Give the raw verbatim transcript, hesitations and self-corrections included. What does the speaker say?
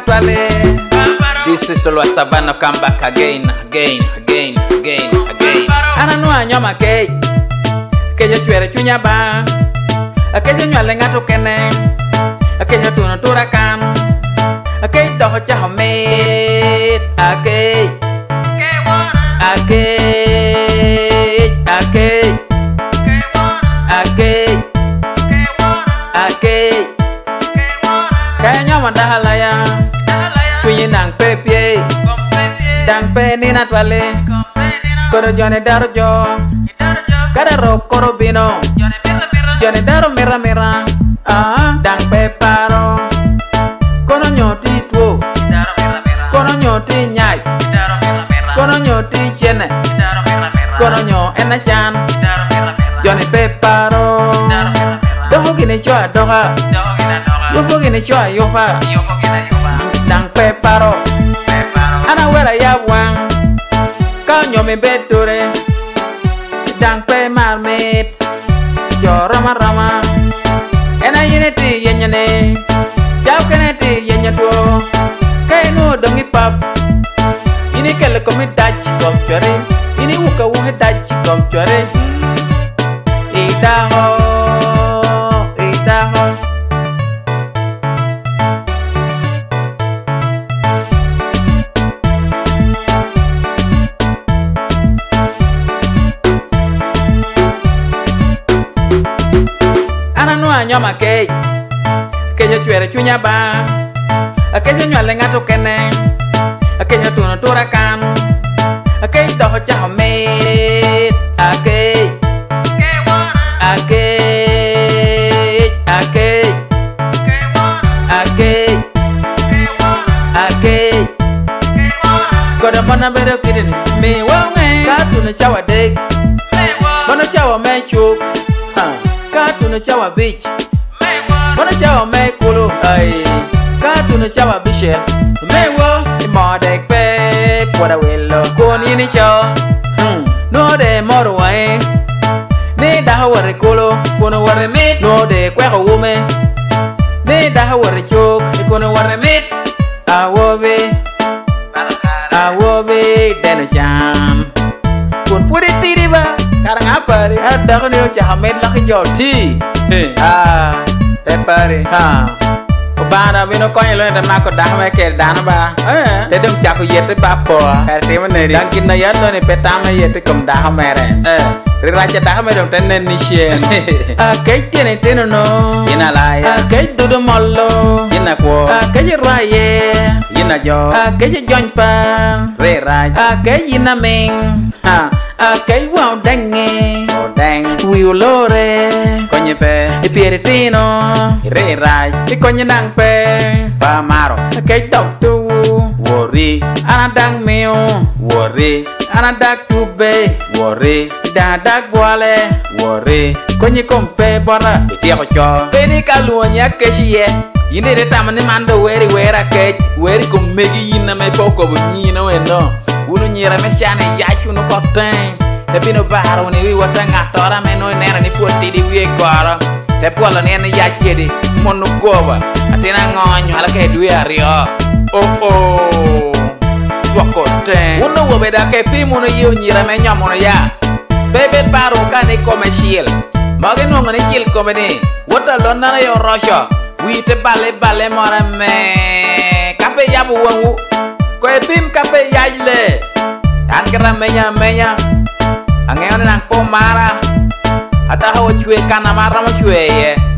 twale. This is Oluwa Savannah, come back again, again, again, again, again. Ananua nyoma kei, kejo chwere chunya ba, kejo nywale ngatu kene, kejo tuno turakan, kei doho chaho met, akei, akei, akei, akei, akei, kei nyoma dahalaya. Kuyi nang pepe, dang pe ni na twale, koro jone daro jo, kada ro koro bino, jone daro mera mera, ah, dang pe paro, kono nyoti tuo, kono nyoti nyai, kono nyoti chene, kono nyo ena chan, jone pe paro, doho gine chua doha, yoho gine chua yoha. Dang pe paro, ana wera ya wang, kanyo me beture. Dang pe marmit, yo rama rama. Ena yineti yenyane, jao keneti yenyato. Kay no dongi pap, ini kele komi dachi komfere, ini wuka wuhe dachi komfere. Idaho, idaho. Nyoma kei, kejo chwere chunya ba, kejo nywale ngatu kene, kejo tuno turakan, kei doho chaho met, akei, akei, akei, akei, akei, koda mana bero kidini, me wawe, katu no chawa dek, bono chawa me chuk, katu no chawa beach. Bono chawa me kulu, ay. Katu no chawa bishel. Me wo, mo dek pe, poda willo. Kuni ni chaw, hmm. No de moro wae. Ne daha wari kulu, kono wari mit. No de kweko wume. Ne daha wari chuk, kono wari mit. Awobe, awobe, deno cham. Kun puri tiri ba, karang apa ri? Ada kan yo chaha met laki joti. Ah. Pepari, ha. Obana bino konyo lo ndam nako dahme ke dana ba. Eh, te dum chapu yete papo. Karte maneri. Dan kinna yando ni petama yete kum dahme re. Eh, riracha dahme dum tenne ni shen. Ah, kai tiene teno no. Ina laya. Ah, kai dudu mollo. Ina ko. Ah, kai raye. Ina jo. Ah, kai jonpa. Re raj. Ah, kai ina ming. Ha. Ah, kai wow dange. Oh dang. Wiolore. Konye pe. Ipiritino. Re raj. Ikonye nang pe. Pamaro. Kai tok tu. Worry. Anadang meo. Worry. Anadak tube. Worry. Dadak boale. Worry. Konye kompe bora. Itiako cho. Peni kaluanya keshiye. Yine de tamane mando weri wera kech. Weri kumegi yina me poko bunyina wendo. Unu nyira me shane yachu no koten. Te pino baro ni wi wata ngatora me no nera ni poti di wi goro. Te polo ni ene yachedi monu goba. Atina ngonyo ala ke dwi ario. Oh oh. Wako ten. Unu wobeda ke pimu no yu nyira me nyamono ya. Bebe baro kane come shield. Mage no ngani shield come ni. Wota lona yo rosho. Wi te bale bale mora me. Kape yabu wangu. Ko pim kape yajle. An kera menya menya. Angeon nang pomara. Ata hawa chwe kana mara mo chwe ye.